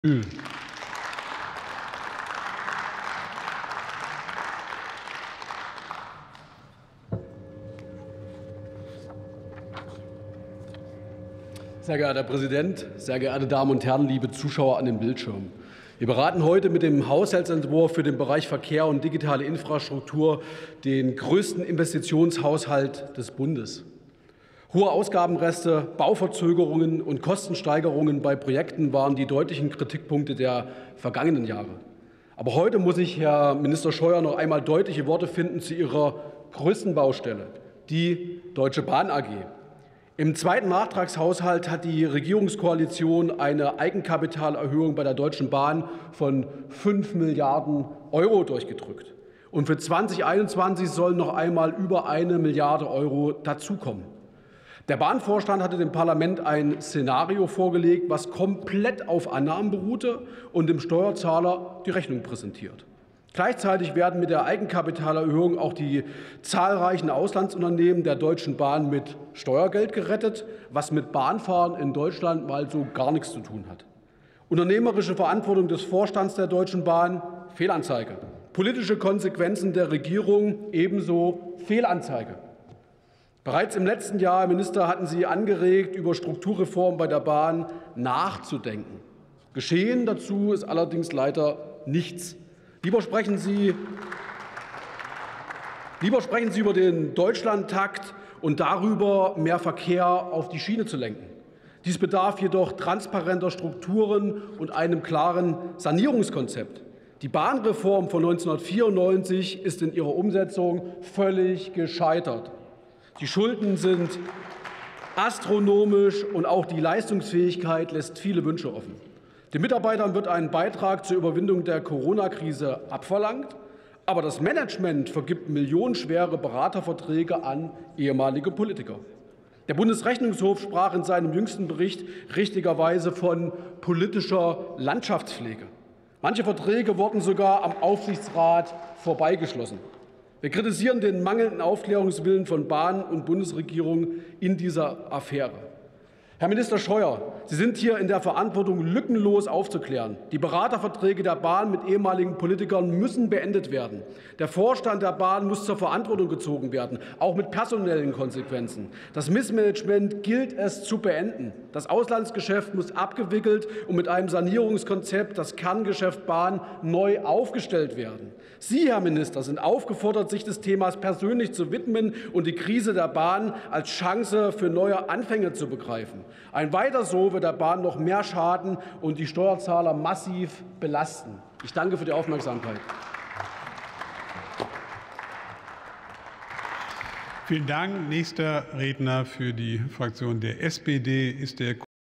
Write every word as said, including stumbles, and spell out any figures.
Hm. Sehr geehrter Herr Präsident, sehr geehrte Damen und Herren, liebe Zuschauer an den Bildschirmen! Wir beraten heute mit dem Haushaltsentwurf für den Bereich Verkehr und digitale Infrastruktur den größten Investitionshaushalt des Bundes. Hohe Ausgabenreste, Bauverzögerungen und Kostensteigerungen bei Projekten waren die deutlichen Kritikpunkte der vergangenen Jahre. Aber heute muss ich, Herr Minister Scheuer, noch einmal deutliche Worte finden zu Ihrer größten Baustelle, die Deutsche Bahn A G. Im zweiten Nachtragshaushalt hat die Regierungskoalition eine Eigenkapitalerhöhung bei der Deutschen Bahn von fünf Milliarden Euro durchgedrückt. Und für zweitausendeinundzwanzig sollen noch einmal über eine Milliarde Euro dazukommen. Der Bahnvorstand hatte dem Parlament ein Szenario vorgelegt, was komplett auf Annahmen beruhte und dem Steuerzahler die Rechnung präsentiert. Gleichzeitig werden mit der Eigenkapitalerhöhung auch die zahlreichen Auslandsunternehmen der Deutschen Bahn mit Steuergeld gerettet, was mit Bahnfahren in Deutschland mal so gar nichts zu tun hat. Unternehmerische Verantwortung des Vorstands der Deutschen Bahn, Fehlanzeige. Politische Konsequenzen der Regierung, ebenso Fehlanzeige. Bereits im letzten Jahr, Herr Minister, hatten Sie angeregt, über Strukturreformen bei der Bahn nachzudenken. Geschehen dazu ist allerdings leider nichts. Lieber sprechen Sie, lieber sprechen Sie über den Deutschlandtakt und darüber, mehr Verkehr auf die Schiene zu lenken. Dies bedarf jedoch transparenter Strukturen und einem klaren Sanierungskonzept. Die Bahnreform von neunzehnhundertvierundneunzig ist in ihrer Umsetzung völlig gescheitert. Die Schulden sind astronomisch und auch die Leistungsfähigkeit lässt viele Wünsche offen. Den Mitarbeitern wird ein Beitrag zur Überwindung der Corona-Krise abverlangt, aber das Management vergibt millionenschwere Beraterverträge an ehemalige Politiker. Der Bundesrechnungshof sprach in seinem jüngsten Bericht richtigerweise von politischer Landschaftspflege. Manche Verträge wurden sogar am Aufsichtsrat vorbeigeschlossen. Wir kritisieren den mangelnden Aufklärungswillen von Bahn und Bundesregierung in dieser Affäre. Herr Minister Scheuer, Sie sind hier in der Verantwortung, lückenlos aufzuklären. Die Beraterverträge der Bahn mit ehemaligen Politikern müssen beendet werden. Der Vorstand der Bahn muss zur Verantwortung gezogen werden, auch mit personellen Konsequenzen. Das Missmanagement gilt es zu beenden. Das Auslandsgeschäft muss abgewickelt und mit einem Sanierungskonzept das Kerngeschäft Bahn neu aufgestellt werden. Sie, Herr Minister, sind aufgefordert, sich des Themas persönlich zu widmen und die Krise der Bahn als Chance für neue Anfänge zu begreifen. Ein Weiter so wird der Bahn noch mehr schaden und die Steuerzahler massiv belasten. Ich danke für die Aufmerksamkeit. Vielen Dank. Nächster Redner für die Fraktion der S P D ist der